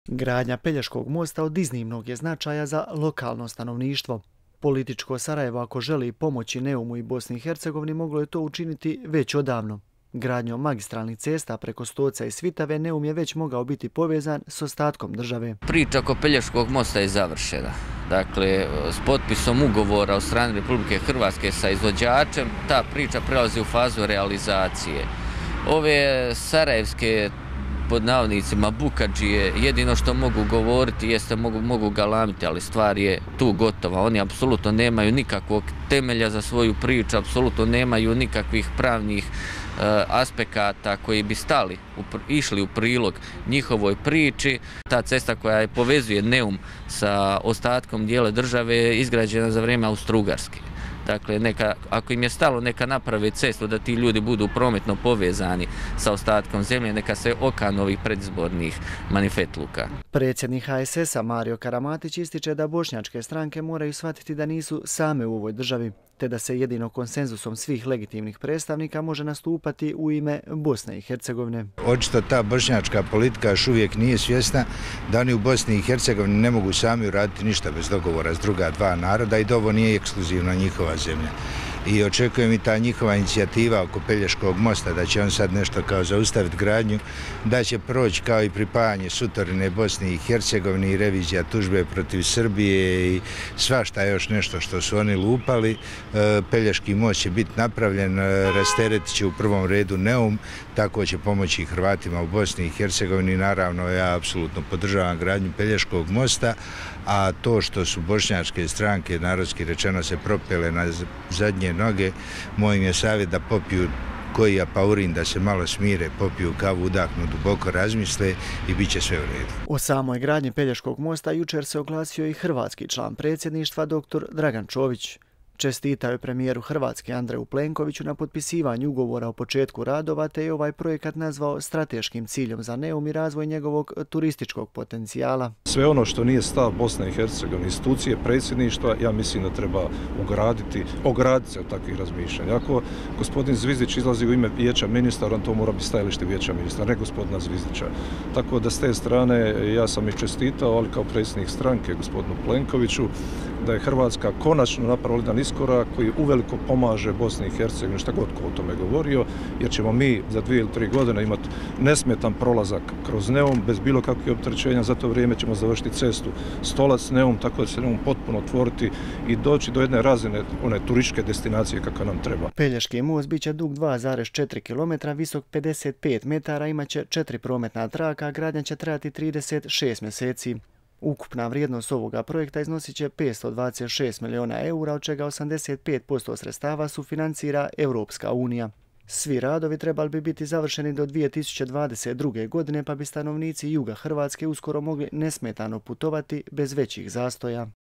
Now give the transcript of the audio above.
Gradnja Pelješkog mosta od iznimnog je značaja za lokalno stanovništvo. Političko Sarajevo, ako želi pomoći Neumu i Bosni i Hercegovini, moglo je to učiniti već odavno. Gradnjom magistralnih cesta preko Stoca i Svitave Neum je već mogao biti povezan s ostatkom države. Priča oko Pelješkog mosta je završena. Dakle, s potpisom ugovora od strane Republike Hrvatske sa izvođačem, ta priča prelazi u fazu realizacije. Ove sarajevske, pod navodnicima, bukadžije, jedino što mogu govoriti jeste mogu galamiti, ali stvar je tu gotova. Oni apsolutno nemaju nikakvog temelja za svoju priču, apsolutno nemaju nikakvih pravnih aspekata koji bi išli u prilog njihovoj priči. Ta cesta koja povezuje Neum sa ostatkom dijela države je izgrađena za vrijeme Austro-Ugarske. Dakle, ako im je stalo, neka naprave cestu da ti ljudi budu prometno povezani sa ostatkom zemlje, neka se okanu ovih predizbornih manifetluka. Predsjednik HSS-a Mario Karamatić ističe da bošnjačke stranke moraju shvatiti da nisu same u ovoj državi, te da se jedino konsenzusom svih legitimnih predstavnika može nastupati u ime Bosne i Hercegovine. Očito ta bošnjačka politika još uvijek nije svjesna da oni u Bosni i Hercegovini ne mogu sami uraditi ništa bez dogovora s druga dva naroda i da ovo nije ekskluzivno njihova zemlja. I očekujem i ta njihova inicijativa oko Pelješkog mosta, da će on sad nešto kao zaustaviti gradnju, da će proći kao i pripajanje Sutorine Bosni i Hercegovini i revizija tužbe protiv Srbije i svašta još nešto što su oni lupali. Pelješki most će biti napravljen, rasteretit će u prvom redu Neum, tako će pomoći Hrvatima u Bosni i Hercegovini. Naravno, ja apsolutno podržavam gradnju Pelješkog mosta, a to što su bošnjačke stranke, narodski rečeno, se propele na zadnje noge, moj im je savjet da popiju koji apaurin, da se malo smire, popiju kavu, udahnu, duboko razmisle i bit će sve u redu. O samoj gradnji Pelješkog mosta jučer se oglasio i hrvatski član predsjedništva dr. Dragan Čović. Čestitao je premijeru Hrvatske Andreju Plenkoviću na potpisivanju ugovora o početku radova, te je ovaj projekat nazvao strateškim ciljem za Neum i razvoj njegovog turističkog potencijala. Sve ono što nije stav Bosne i Hercegovine, institucije predsjedništva, ja mislim da treba ograditi se od takvih razmišljanja. Ako gospodin Zvizdić izlazi u ime vijeća ministara, on to mora biti stajalište vijeća ministara, ne gospodina Zvizdića. Tako da s te strane ja sam i čestitao, ali kao predsjednik stranke gospodinu Plenkoviću, da je Hrvatska konačno napravila jedan iskorak koji uveliko pomaže Bosni i Hercegovini, šta god ko o tome govorio, jer ćemo mi za 2 ili 3 godine imati nesmetan prolazak kroz Neum bez bilo kakvih opterećenja. Za to vrijeme ćemo završiti cestu Stolac-Neum, tako da se Neum potpuno otvoriti i doći do jedne razine one turističke destinacije kakva nam treba. Pelješki most bit će dug 2,4 km, visok 55 metara, imaće 4 prometna traka, a gradnja će trajati 36 mjeseci. Ukupna vrijednost ovoga projekta iznosit će 526 milijuna eura, od čega 85% sredstava sufinancira Europska unija. Svi radovi trebali bi biti završeni do 2022. godine, pa bi stanovnici juga Hrvatske uskoro mogli nesmetano putovati bez većih zastoja.